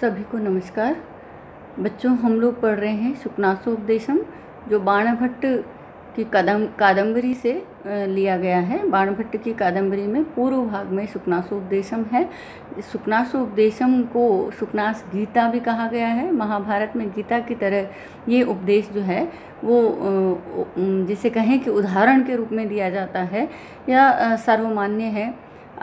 सभी को नमस्कार। बच्चों, हम लोग पढ़ रहे हैं शुकनासोपदेशम, जो बाणभट्ट की कादम्बरी से लिया गया है। बाणभट्ट की कादम्बरी में पूर्व भाग में शुकनासोपदेशम है। शुकनासोपदेशम को शुकनास गीता भी कहा गया है। महाभारत में गीता की तरह ये उपदेश जो है वो जिसे कहें कि उदाहरण के रूप में दिया जाता है या सर्वमान्य है।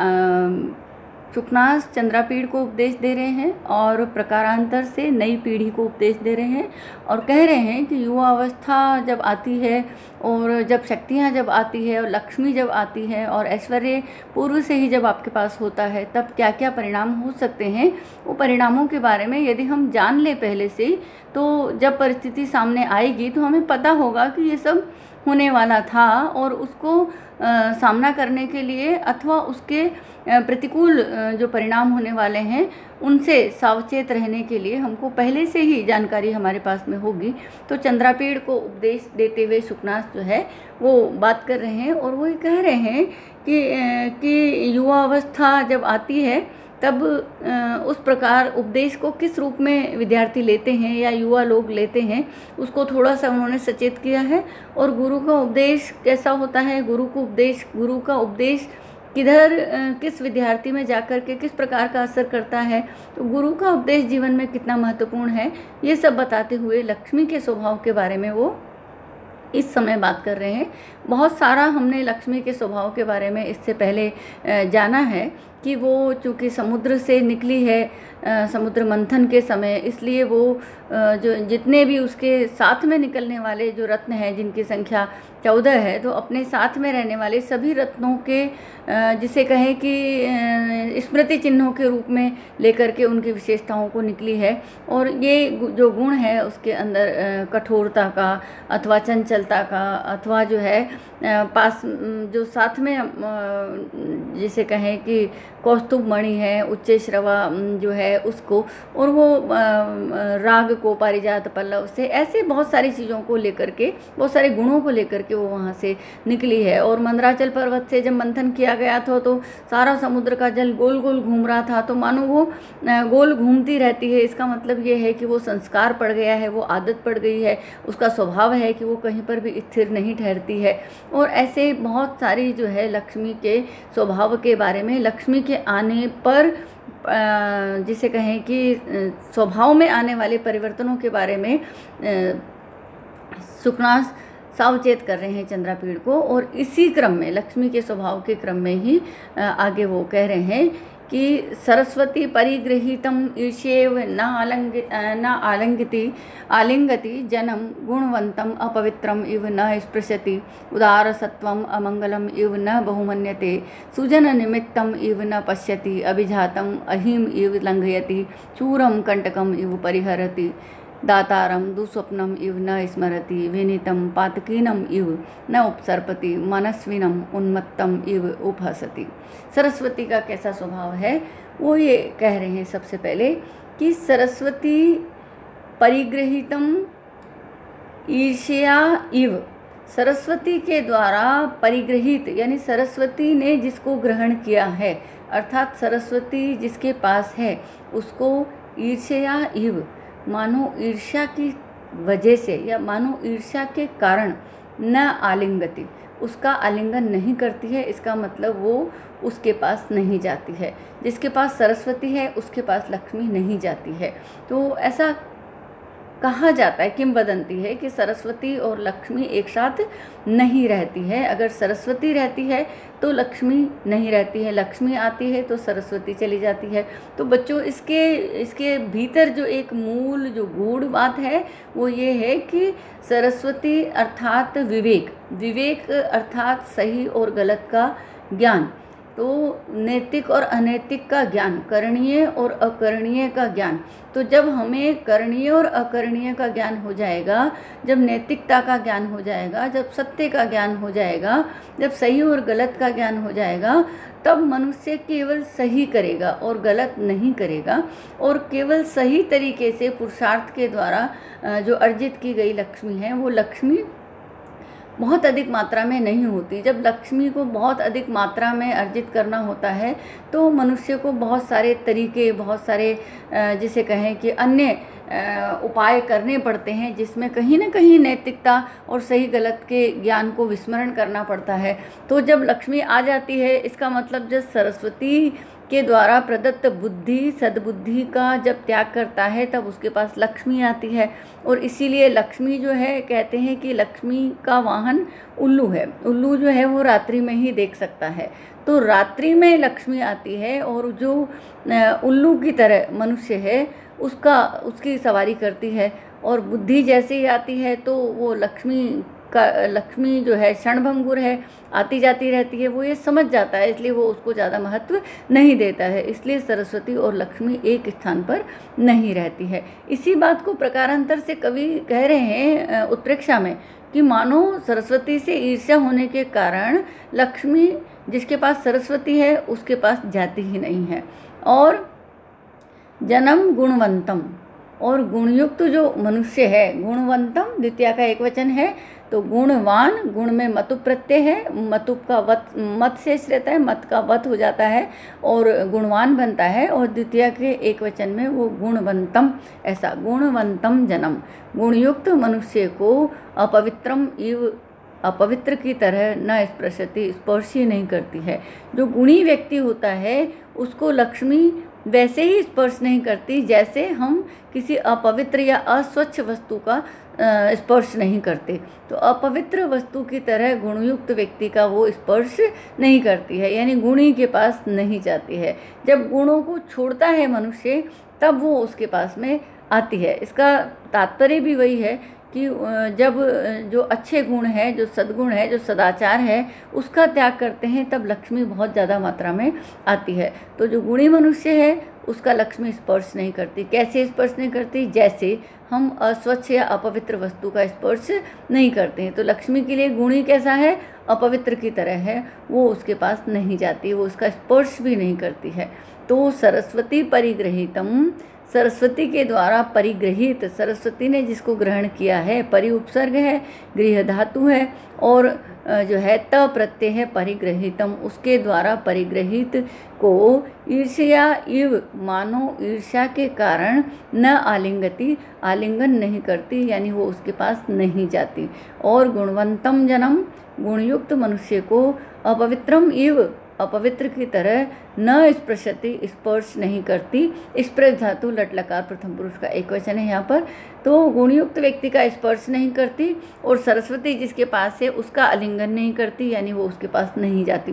शुकनास चंद्रापीड़ को उपदेश दे रहे हैं और प्रकारांतर से नई पीढ़ी को उपदेश दे रहे हैं और कह रहे हैं कि युवा अवस्था जब आती है और जब शक्तियाँ जब आती है और लक्ष्मी जब आती है और ऐश्वर्य पूर्व से ही जब आपके पास होता है, तब क्या क्या परिणाम हो सकते हैं। वो परिणामों के बारे में यदि हम जान ले पहले से, तो जब परिस्थिति सामने आएगी तो हमें पता होगा कि ये सब होने वाला था और उसको सामना करने के लिए अथवा उसके प्रतिकूल जो परिणाम होने वाले हैं उनसे सावचेत रहने के लिए हमको पहले से ही जानकारी हमारे पास में होगी। तो चंद्रापीड़ को उपदेश देते हुए शुकनास जो है वो बात कर रहे हैं और वो ये कह रहे हैं कि युवा अवस्था जब आती है तब उस प्रकार उपदेश को किस रूप में विद्यार्थी लेते हैं या युवा लोग लेते हैं, उसको थोड़ा सा उन्होंने सचेत किया है। और गुरु का उपदेश कैसा होता है, गुरु का उपदेश किधर किस विद्यार्थी में जाकर के किस प्रकार का असर करता है, तो गुरु का उपदेश जीवन में कितना महत्वपूर्ण है, ये सब बताते हुए लक्ष्मी के स्वभाव के बारे में वो इस समय बात कर रहे हैं। बहुत सारा हमने लक्ष्मी के स्वभाव के बारे में इससे पहले जाना है कि वो चूँकि समुद्र से निकली है समुद्र मंथन के समय, इसलिए वो जो जितने भी उसके साथ में निकलने वाले जो रत्न हैं जिनकी संख्या 14 है, तो अपने साथ में रहने वाले सभी रत्नों के जिसे कहें कि स्मृति चिन्हों के रूप में लेकर के उनकी विशेषताओं को निकली है। और ये जो गुण है उसके अंदर कठोरता का अथवा चंचलता का अथवा जो है पास जो साथ में जिसे कहें कि कौस्तुभ मणि है, उच्च श्रवा जो है उसको, और वो राग को, पारिजात पल्लव से, ऐसे बहुत सारी चीज़ों को लेकर के, बहुत सारे गुणों को लेकर के वो वहाँ से निकली है। और मंदराचल पर्वत से जब मंथन किया गया था तो सारा समुद्र का जल गोल गोल घूम रहा था, तो मानो वो गोल घूमती रहती है। इसका मतलब ये है कि वो संस्कार पड़ गया है, वो आदत पड़ गई है, उसका स्वभाव है कि वो कहीं पर भी स्थिर नहीं ठहरती है। और ऐसे बहुत सारी जो है लक्ष्मी के स्वभाव के बारे में, लक्ष्मी के आने पर जिसे कहें कि स्वभाव में आने वाले परिवर्तनों के बारे में शुकनास सावचेत कर रहे हैं चंद्रापीड़ को। और इसी क्रम में, लक्ष्मी के स्वभाव के क्रम में ही आगे वो कह रहे हैं कि सरस्वती परिगृहीतम ईर्ष्येव न आलिंगति जनम गुणवंतम अपवित्रम इव न स्पृशति उदारसत्वम अमंगलम इव न बहुमन्यते सुजन निमित्तम इव न पश्यति अभिजातम अहिम इव लंघयति चूरम कंटकम इव परिहरति दातारम दुस्वप्नम इव न स्मरति विनीतम पातकीनम इव न उपसर्पति मनस्विनम उन्मत्तम इव उपहसति। सरस्वती का कैसा स्वभाव है वो ये कह रहे हैं सबसे पहले कि सरस्वती परिगृहीतम ईर्ष्या इव, सरस्वती के द्वारा परिगृहित यानी सरस्वती ने जिसको ग्रहण किया है, अर्थात सरस्वती जिसके पास है उसको ईर्ष्या इव, मानो ईर्ष्या की वजह से या मानो ईर्ष्या के कारण न आलिंगति, उसका आलिंगन नहीं करती है। इसका मतलब वो उसके पास नहीं जाती है। जिसके पास सरस्वती है उसके पास लक्ष्मी नहीं जाती है। तो ऐसा कहा जाता है, किंवदंती है कि सरस्वती और लक्ष्मी एक साथ नहीं रहती है। अगर सरस्वती रहती है तो लक्ष्मी नहीं रहती है, लक्ष्मी आती है तो सरस्वती चली जाती है। तो बच्चों, इसके भीतर जो एक मूल जो गूढ़ बात है वो ये है कि सरस्वती अर्थात विवेक अर्थात सही और गलत का ज्ञान, तो नैतिक और अनैतिक का ज्ञान, करणीय और अकरणीय का ज्ञान। तो जब हमें करणीय और अकरणीय का ज्ञान हो जाएगा, जब नैतिकता का ज्ञान हो जाएगा, जब सत्य का ज्ञान हो जाएगा, जब सही और गलत का ज्ञान हो जाएगा, तब मनुष्य केवल सही करेगा और गलत नहीं करेगा। और केवल सही तरीके से पुरुषार्थ के द्वारा जो अर्जित की गई लक्ष्मी है वो लक्ष्मी बहुत अधिक मात्रा में नहीं होती। जब लक्ष्मी को बहुत अधिक मात्रा में अर्जित करना होता है तो मनुष्य को बहुत सारे तरीके, बहुत सारे जिसे कहें कि अन्य उपाय करने पड़ते हैं, जिसमें कहीं ना कहीं नैतिकता और सही गलत के ज्ञान को विस्मरण करना पड़ता है। तो जब लक्ष्मी आ जाती है, इसका मतलब जब सरस्वती के द्वारा प्रदत्त बुद्धि, सद्बुद्धि का जब त्याग करता है तब उसके पास लक्ष्मी आती है। और इसीलिए लक्ष्मी जो है, कहते हैं कि लक्ष्मी का वाहन उल्लू है। उल्लू जो है वो रात्रि में ही देख सकता है, तो रात्रि में लक्ष्मी आती है और जो उल्लू की तरह मनुष्य है उसकी सवारी करती है। और बुद्धि जैसे ही आती है तो वो लक्ष्मी जो है क्षणभंगुर है, आती जाती रहती है, वो ये समझ जाता है, इसलिए वो उसको ज़्यादा महत्व नहीं देता है। इसलिए सरस्वती और लक्ष्मी एक स्थान पर नहीं रहती है। इसी बात को प्रकारांतर से कवि कह रहे हैं उत्प्रेक्षा में कि मानो सरस्वती से ईर्ष्या होने के कारण लक्ष्मी, जिसके पास सरस्वती है, उसके पास जाती ही नहीं है। और जन्म गुणवंतम, और गुणयुक्त जो मनुष्य है, गुणवंतम द्वितीया का एक वचन है, तो गुणवान, गुण में मतुप प्रत्यय है, मतुप का वत मत शेष रहता है, मत का वत हो जाता है और गुणवान बनता है। और द्वितीया के एक वचन में वो गुणवंतम, ऐसा गुणवंतम जन्म, गुणयुक्त मनुष्य को अपवित्रम इव, अपवित्र की तरह न स्पृशति, स्पर्श ही नहीं करती है। जो गुणी व्यक्ति होता है उसको लक्ष्मी वैसे ही स्पर्श नहीं करती जैसे हम किसी अपवित्र या अस्वच्छ वस्तु का स्पर्श नहीं करते। तो अपवित्र वस्तु की तरह गुणयुक्त व्यक्ति का वो स्पर्श नहीं करती है, यानी गुणी के पास नहीं जाती है। जब गुणों को छोड़ता है मनुष्य तब वो उसके पास में आती है। इसका तात्पर्य भी वही है कि जब जो अच्छे गुण है, जो सद्गुण है, जो सदाचार है, उसका त्याग करते हैं तब लक्ष्मी बहुत ज़्यादा मात्रा में आती है। तो जो गुणी मनुष्य है उसका लक्ष्मी स्पर्श नहीं करती। कैसे स्पर्श नहीं करती? जैसे हम अस्वच्छ या अपवित्र वस्तु का स्पर्श नहीं करते हैं। तो लक्ष्मी के लिए गुणी कैसा है? अपवित्र की तरह है, वो उसके पास नहीं जाती, वो उसका स्पर्श भी नहीं करती है। तो सरस्वती परिग्रहितम, सरस्वती के द्वारा परिग्रहित, सरस्वती ने जिसको ग्रहण किया है, परि उपसर्ग है, गृह धातु है और जो है त प्रत्यय है, परिग्रहितम, उसके द्वारा परिग्रहित को ईर्ष्या इव, मानो ईर्ष्या के कारण न आलिंगति, आलिंगन नहीं करती, यानी वो उसके पास नहीं जाती। और गुणवंतम जन्म, गुणयुक्त मनुष्य को अपवित्रम इव, अपवित्र की तरह न स्पृशति, स्पर्श नहीं करती। स्पृश धातु लट लकार प्रथम पुरुष का एक वचन है यहाँ पर। तो गुणयुक्त व्यक्ति का स्पर्श नहीं करती और सरस्वती जिसके पास है उसका आलिंगन नहीं करती, यानी वो उसके पास नहीं जाती।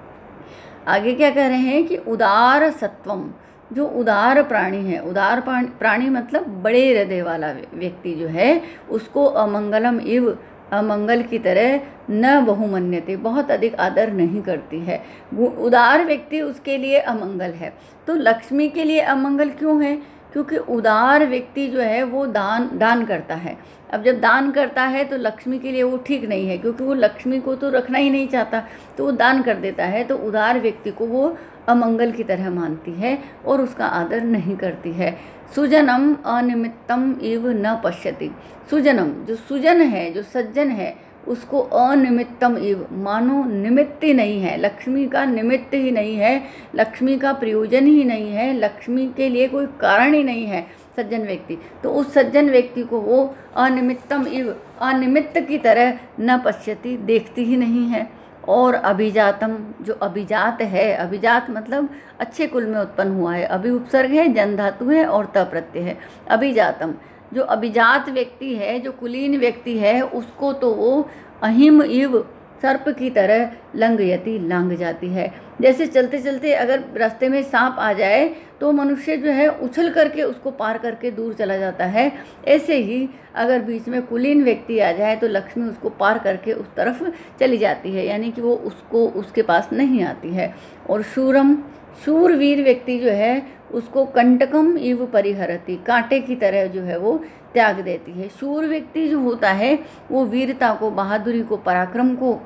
आगे क्या कह रहे हैं कि उदार सत्वम, जो उदार प्राणी है, उदार प्राणी मतलब बड़े हृदय वाला व्यक्ति जो है उसको अमंगलम इव, अमंगल की तरह न बहुमन्यते, बहुत अधिक आदर नहीं करती है। उदार व्यक्ति उसके लिए अमंगल है। तो लक्ष्मी के लिए अमंगल क्यों है? क्योंकि उदार व्यक्ति जो है वो दान करता है। अब जब दान करता है तो लक्ष्मी के लिए वो ठीक नहीं है, क्योंकि वो लक्ष्मी को तो रखना ही नहीं चाहता, तो वो दान कर देता है। तो उदार व्यक्ति को वो अमंगल की तरह मानती है और उसका आदर नहीं करती है। सुजनम अनिमित्तम इव न पश्यति, सुजनम जो सुजन है, जो सज्जन है, उसको अनिमित्तम इव, मानो निमित्त ही नहीं है, लक्ष्मी का निमित्त ही नहीं है, लक्ष्मी का प्रयोजन ही नहीं है, लक्ष्मी के लिए कोई कारण ही नहीं है सज्जन व्यक्ति। तो उस सज्जन व्यक्ति को वो अनिमित्तम इव, अनिमित्त की तरह न पश्यति, देखती ही नहीं है। और अभिजातम, जो अभिजात है, अभिजात मतलब अच्छे कुल में उत्पन्न हुआ है, अभि उपसर्ग है, जन धातु है और त प्रत्यय है। अभिजातम, जो अभिजात व्यक्ति है, जो कुलीन व्यक्ति है, उसको तो वो अहिम इव, सर्प की तरह लंघयति, लांघ जाती है। जैसे चलते चलते अगर रास्ते में सांप आ जाए तो मनुष्य जो है उछल करके उसको पार करके दूर चला जाता है, ऐसे ही अगर बीच में कुलीन व्यक्ति आ जाए तो लक्ष्मी उसको पार करके उस तरफ चली जाती है, यानी कि वो उसको उसके पास नहीं आती है। और शूरम, शूरवीर व्यक्ति जो है उसको कंटकम इव परिहरति, कांटे की तरह जो है वो त्याग देती है। शूर व्यक्ति जो होता है वो वीरता को, बहादुरी को, पराक्रम को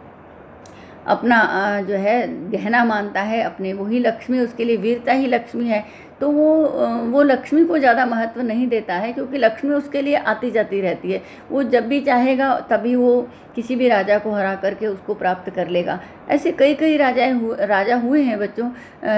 अपना जो है गहना मानता है अपने, वही लक्ष्मी, उसके लिए वीरता ही लक्ष्मी है। तो वो लक्ष्मी को ज़्यादा महत्व नहीं देता है, क्योंकि लक्ष्मी उसके लिए आती जाती रहती है। वो जब भी चाहेगा तभी वो किसी भी राजा को हरा करके उसको प्राप्त कर लेगा। ऐसे कई कई राजा हुए हैं बच्चों,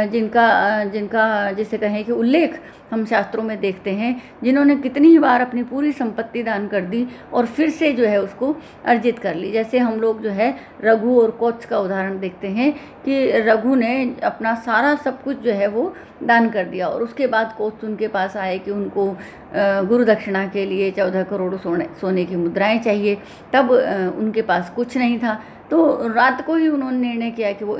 जिनका जिसे कहें कि उल्लेख हम शास्त्रों में देखते हैं, जिन्होंने कितनी ही बार अपनी पूरी संपत्ति दान कर दी और फिर से जो है उसको अर्जित कर ली। जैसे हम लोग जो है रघु और कोच का उदाहरण देखते हैं कि रघु ने अपना सारा सब कुछ जो है वो दान कर दिया और उसके बाद कोच उनके पास आए कि उनको गुरु दक्षिणा के लिए 14 करोड़ सोने की मुद्राएं चाहिए। तब उनके पास कुछ नहीं था, तो रात को ही उन्होंने निर्णय किया कि वो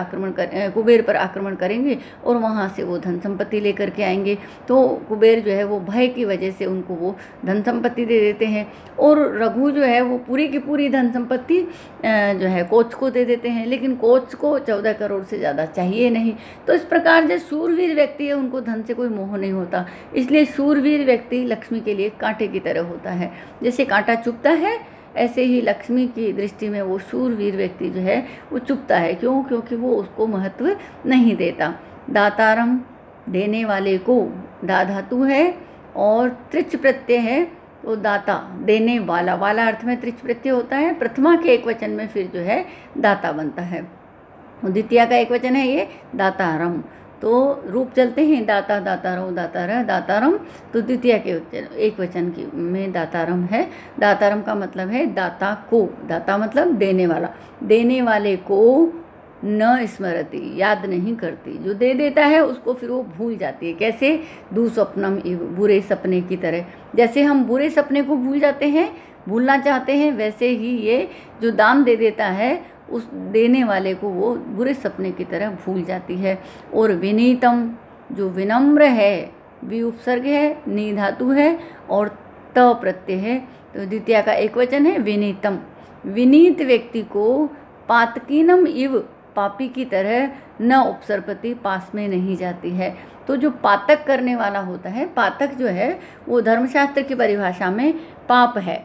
कुबेर पर आक्रमण करेंगे और वहाँ से वो धन संपत्ति लेकर के आएंगे। तो कुबेर जो है वो भय की वजह से उनको वो धन संपत्ति दे देते हैं और रघु जो है वो पूरी की पूरी धन संपत्ति जो है कोच को दे देते हैं, लेकिन कोच को 14 करोड़ से ज़्यादा चाहिए नहीं। तो इस प्रकार जो शूरवीर व्यक्ति है उनको धन से कोई मोह नहीं होता, इसलिए शूरवीर व्यक्ति लक्ष्मी के लिए कांटे की तरह होता है। जैसे कांटा चुभता है, ऐसे ही लक्ष्मी की दृष्टि में वो शूरवीर व्यक्ति जो है वो चुभता है। क्यों? क्योंकि वो उसको महत्व नहीं देता। दातारम, देने वाले को, दा धातु है और त्रिच प्रत्यय है, तो दाता देने वाला, वाला अर्थ में त्रिच प्रत्यय होता है। प्रथमा के एक वचन में फिर जो है दाता बनता है। द्वितीया का एक वचन है ये दातारम, तो रूप चलते हैं दाता, दातारो, दातारा, दातारम। तो द्वितीया के एक वचन की में दातारम है। दातारम का मतलब है दाता को, दाता मतलब देने वाला, देने वाले को न स्मरति, याद नहीं करती। जो दे देता है उसको फिर वो भूल जाती है। कैसे? दुःस्वप्नम इव, बुरे सपने की तरह। जैसे हम बुरे सपने को भूल जाते हैं, भूलना चाहते हैं, वैसे ही ये जो दान दे देता है उस देने वाले को वो बुरे सपने की तरह भूल जाती है। और विनीतम, जो विनम्र है, वि उपसर्ग है, नी धातु है और त प्रत्यय है, तो द्वितीया का एक वचन है विनीतम। विनीत व्यक्ति को पातकीनम इव, पापी की तरह न उपसर्पति, पास में नहीं जाती है। तो जो पातक करने वाला होता है, पातक जो है वो धर्मशास्त्र की परिभाषा में पाप है,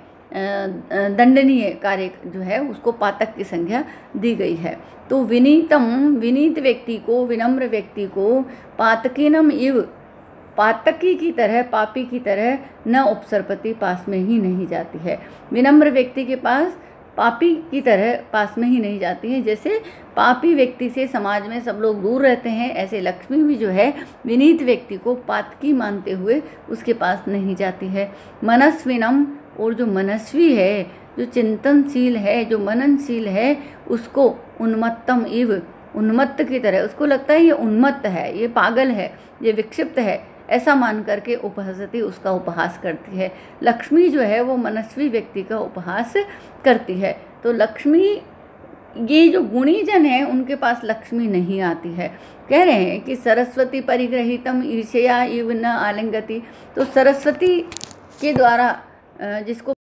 दंडनीय कार्य जो है उसको पातक की संज्ञा दी गई है। तो विनीतम, विनीत व्यक्ति को, विनम्र व्यक्ति को पातकीनम इव, पातकी की तरह, पापी की तरह न उपसर्पति, पास में ही नहीं जाती है। विनम्र व्यक्ति के पास पापी की तरह पास में ही नहीं जाती है। जैसे पापी व्यक्ति से समाज में सब लोग दूर रहते हैं, ऐसे लक्ष्मी भी जो है विनीत व्यक्ति को पातकी मानते हुए उसके पास नहीं जाती है। मनस्विनम, और जो मनस्वी है, जो चिंतनशील है, जो मननशील है, उसको उन्मत्तम इव, उन्मत्त की तरह, उसको लगता है ये उन्मत्त है, ये पागल है, ये विक्षिप्त है, ऐसा मान करके उपहसती, उसका उपहास करती है। लक्ष्मी जो है वो मनस्वी व्यक्ति का उपहास करती है। तो लक्ष्मी, ये जो गुणीजन है उनके पास लक्ष्मी नहीं आती है। कह रहे हैं कि सरस्वती परिग्रहितम ईर्ष्या इव न आलिंगति, तो सरस्वती के द्वारा जिसको